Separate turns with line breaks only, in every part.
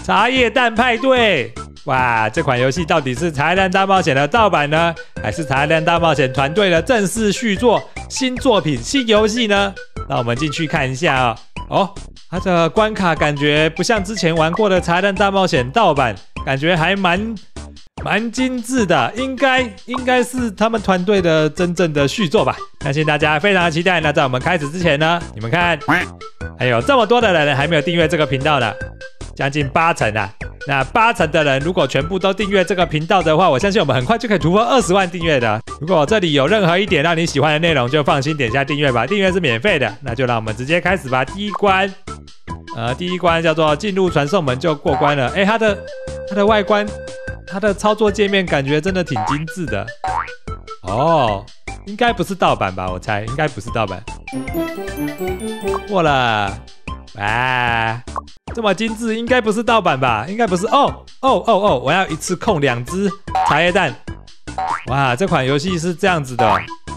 茶叶蛋派对。哇，这款游戏到底是茶叶蛋大冒险的盗版呢，还是茶叶蛋大冒险团队的正式续作、新作品、新游戏呢？那我们进去看一下啊。哦，它的关卡感觉不像之前玩过的茶叶蛋大冒险盗版，感觉还蛮精致的，应该是他们团队的真正的续作吧。相信大家非常期待。那在我们开始之前呢，你们看，还有这么多的人还没有订阅这个频道呢，将近80%啊。那80%的人如果全部都订阅这个频道的话，我相信我们很快就可以突破20万订阅的。如果这里有任何一点让你喜欢的内容，就放心点下订阅吧，订阅是免费的。那就让我们直接开始吧。第一关叫做进入传送门就过关了。它的外观，它的操作界面感觉真的挺精致的。哦，应该不是盗版吧？我猜应该不是盗版。过了，哇！这么精致，应该不是盗版吧？应该不是哦！我要一次控2只茶叶蛋。哇，这款游戏是这样子的。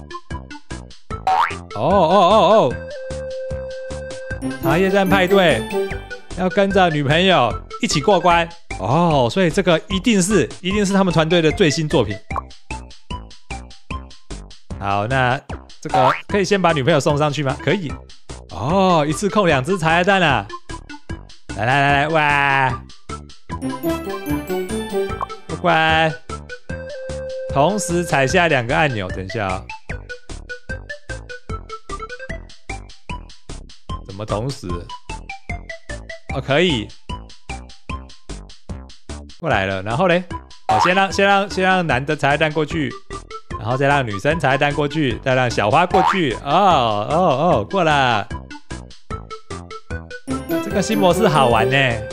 哦！茶叶蛋派对要跟着女朋友一起过关哦，所以这个一定是他们团队的最新作品。好，那这个可以先把女朋友送上去吗？可以。哦，一次控2只茶叶蛋啊！来，哇！过关，同时踩下2个按钮。等一下哦，怎么同时？哦，可以。过来了，然后嘞，哦，先让男的茶叶蛋过去，然后再让女生茶叶蛋过去，再让小花过去。哦，过了。这个新模式好玩呢，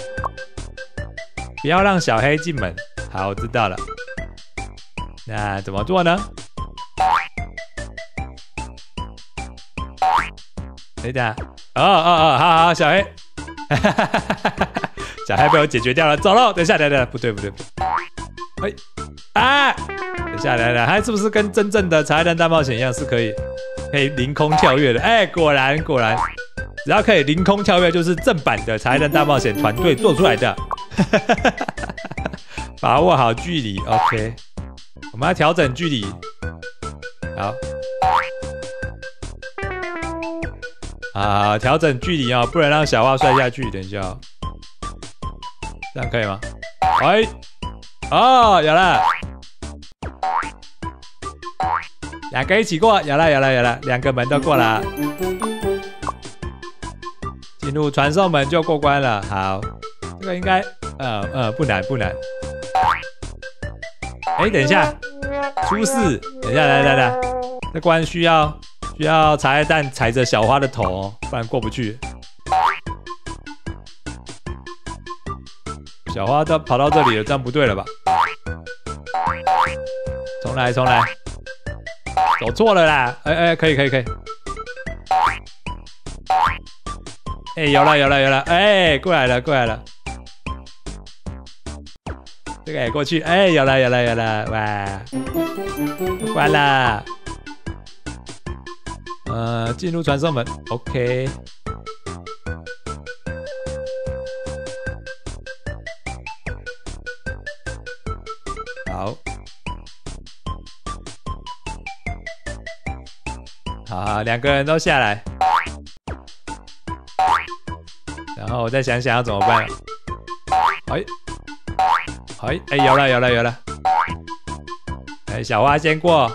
不要让小黑进门。好，我知道了。那怎么做呢？等一下，好，小黑，小黑被我解决掉了，走喽。等一下，不对，等一下，来，它是不是跟真正的茶叶蛋大冒险一样，是可以凌空跳跃的？果然。只要可以凌空跳跃，就是正版的茶叶蛋大冒险团队做出来的。把握好距离 ，OK。我们要调整距离。好，调整距离哦，不能让小花摔下去。等一下哦，这样可以吗？有了，2个一起过，有了，2个门都过了。进入传送门就过关了。好，这个应该不难。等一下，出事！等一下，来，这关需要茶叶蛋踩着小花的头哦，不然过不去。小花都跑到这里了，这样不对了吧？重来，走错了啦！可以。有了！过来了！这个也过去，有了！哇，关了。进入传送门 ，OK。好，2个人都下来。然后我再想想要怎么办。有了！小花先过。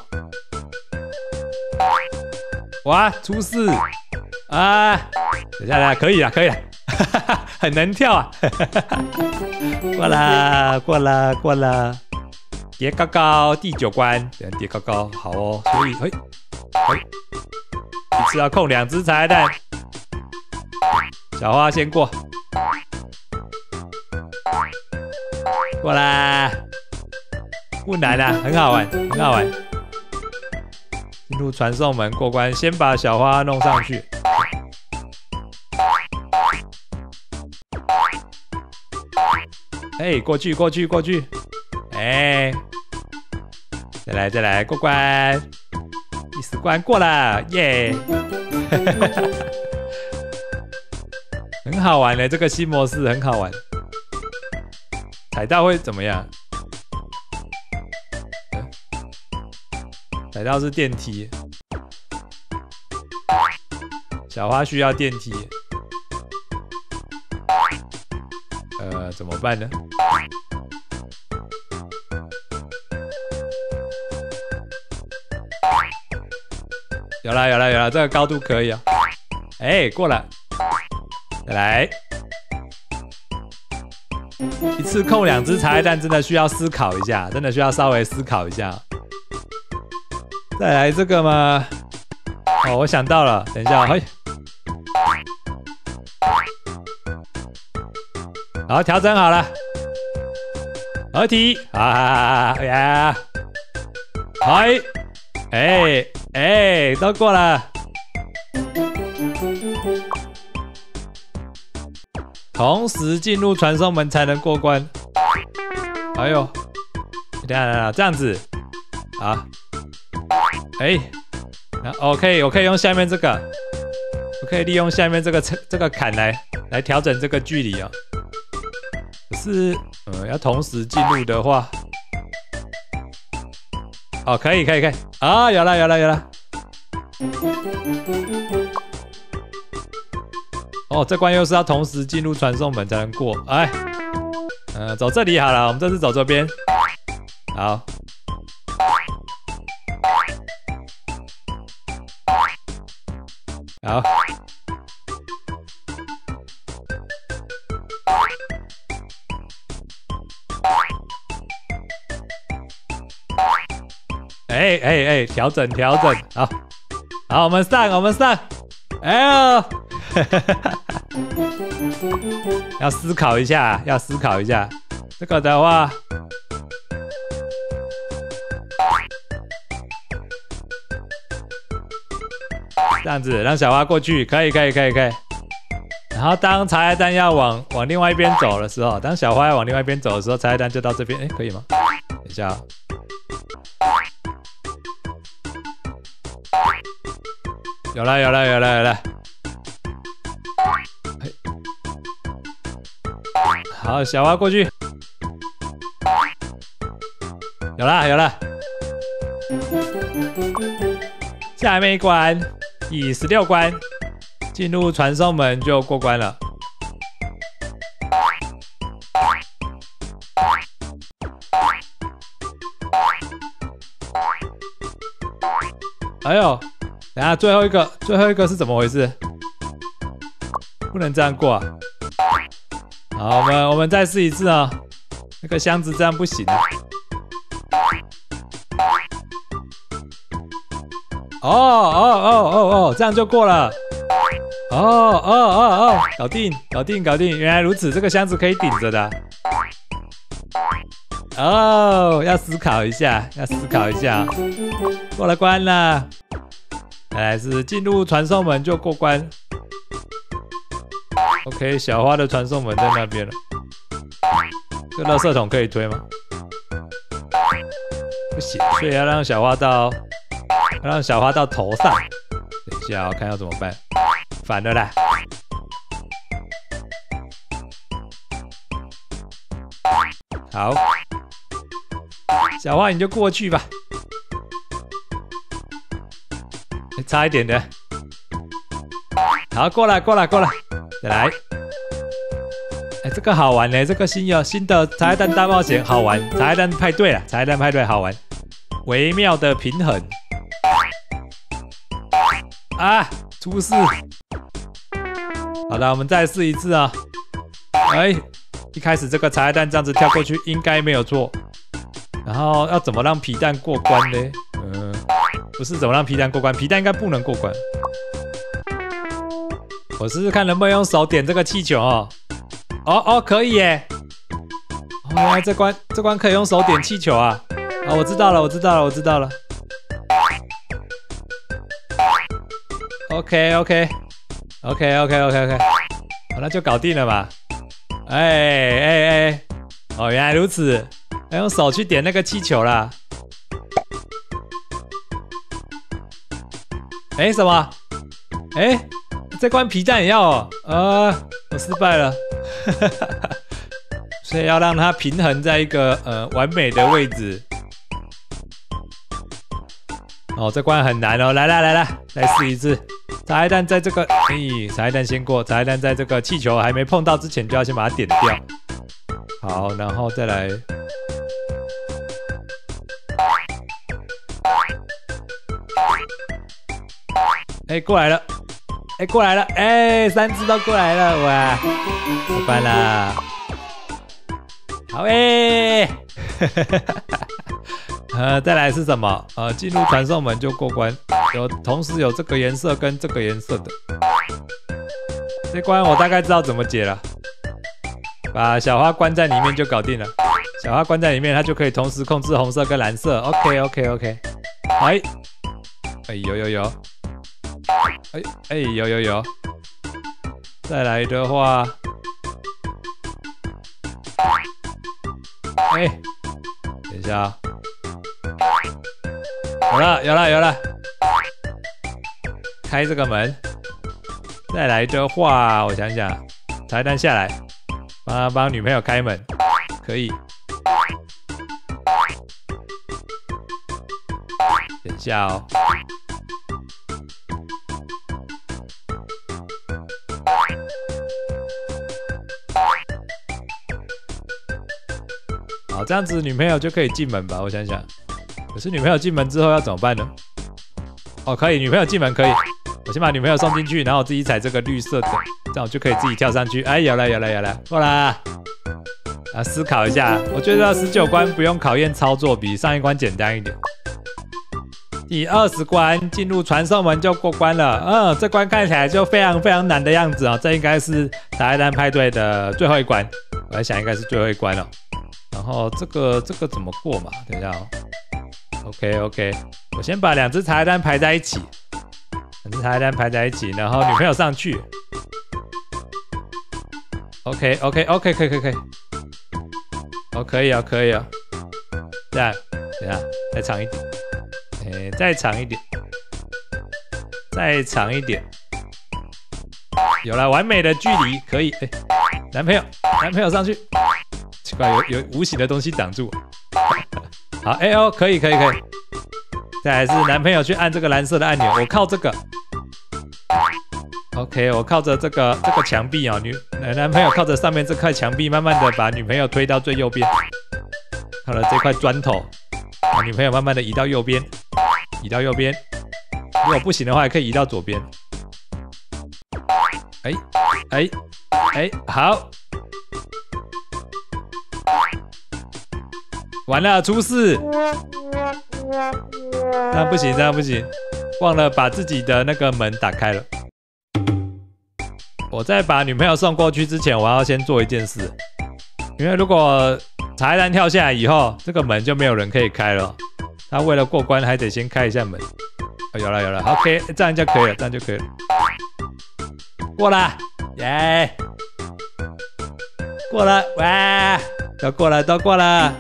哇，出事啊！等一下，可以了，很能跳啊！过了，叠高，第9关，叠高，好哦。所以，一次要控2只茶叶蛋。小花先过啦，不难啊，很好玩。进入传送门过关，先把小花弄上去。过去。再来过关。第10关过了，耶！很好玩的，这个新模式很好玩。 踩到会怎么样？踩到是电梯。小花需要电梯。怎么办呢？有了，这个高度可以啊。哎，过了。再来。一次控2只茶叶蛋真的需要思考一下，真的需要稍微思考一下。再来这个吗？哦，我想到了，等一下，嘿。好，调整好了，合体啊呀！哎，都过了。同时进入传送门才能过关。哎呦，等，这样子，好，哎，我可以用下面这个，我可以利用下面这个坎来调整这个距离啊。可是，要同时进入的话，哦，可以啊，有了。哦，这关又是要同时进入传送门才能过，哎，走这里好了，我们这次走这边，好，好，哎，调整，好，我们上，哎呦。要思考一下，这个的话，这样子让小花过去，可以。然后当茶叶蛋要往另外一边走的时候，当小花要往另外一边走的时候，茶叶蛋就到这边，哎，可以吗？等一下哦。有了。好，小花过去。有了。下面一关，第16关，进入传送门就过关了。哎呦，等下最后一个是怎么回事？不能这样过啊！好，我们再试一次啊！那个箱子这样不行啊！哦，这样就过了。哦，搞定！原来如此，这个箱子可以顶着的。哦，要思考一下，过了关了。再来是进入传送门就过关。OK， 小花的传送门在那边了。这垃圾桶可以推吗？不行，所以要让小花到头上。等一下，我看要怎么办。反了啦！好，小花你就过去吧。差一点的。好，过了。再来。哎，这个好玩呢，这个新的茶叶蛋大冒险好玩，茶叶蛋派对好玩，微妙的平衡。啊，出事！好的，我们再试一次啊。哎，一开始这个茶叶蛋这样子跳过去应该没有错。然后要怎么让皮蛋过关呢？不是怎么让皮蛋过关，皮蛋应该不能过关。我试试看能不能用手点这个气球哦。哦，可以耶！哦，原来这关可以用手点气球啊！哦，我知道了。OK， 好，那就搞定了嘛。哎，哦，原来如此，要用手去点那个气球啦。哎，什么？哎，这关皮蛋也要哦。我失败了。 所以要让它平衡在一个完美的位置。哦，这关很难哦！来试一次。茶叶蛋在这个，茶叶蛋先过。茶叶蛋在这个气球还没碰到之前，就要先把它点掉。好，然后再来。过来了！过来了！3只都过来了，哇！过关啦！好再来是什么？进入传送门就过关，同时有这个颜色跟这个颜色的。这关我大概知道怎么解了，把小花关在里面就搞定了。小花关在里面，它就可以同时控制红色跟蓝色。OK。有。再来的话，等一下啊。有了，开这个门。再来的话，我想想，茶叶蛋下来，帮女朋友开门，可以。等一下哦。好，这样子女朋友就可以进门吧？我想想。可是女朋友进门之后要怎么办呢？可以，女朋友进门可以。我先把女朋友送进去，然后我自己踩这个绿色的，这样我就可以自己跳上去。有了，过来。思考一下，我觉得19关不用考验操作，比上一关简单一点。第20关进入传送门就过关了。这关看起来就非常非常难的样子哦。这应该是茶叶蛋派对的最后一关，我在想应该是最后一关了。然后这个怎么过嘛？等一下哦。OK， 我先把2只茶叶蛋排在一起，2只茶叶蛋排在一起，然后女朋友上去。OK， 可以。可以哦。这样，等一下，再长一点，再长一点，有了，完美的距离，可以。男朋友上去，奇怪，有无形的东西挡住。好，可以。再来是男朋友去按这个蓝色的按钮，我靠这个。OK， 我靠着这个墙壁哦，男朋友靠着上面这块墙壁，慢慢的把女朋友推到最右边。靠了这块砖头，把女朋友慢慢的移到右边。如果不行的话，也可以移到左边。好。完了，出事！这样不行，忘了把自己的那个门打开了。我在把女朋友送过去之前，我要先做一件事，因为如果茶叶蛋跳下来以后，这个门就没有人可以开了。他为了过关，还得先开一下门。有了 ，OK， 这样就可以了，过了，耶！过了，哇！都过了，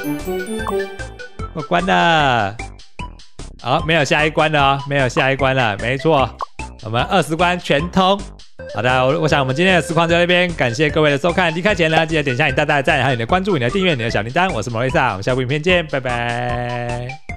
过关了。好，没有下一关了，没错，我们20关全通。好的，我想我们今天的实况就到这边，感谢各位的收看。离开前呢，记得点下你大大的赞，还有你的关注、你的订阅、你的小铃铛。我是莫瑞萨，我们下部影片见，拜拜。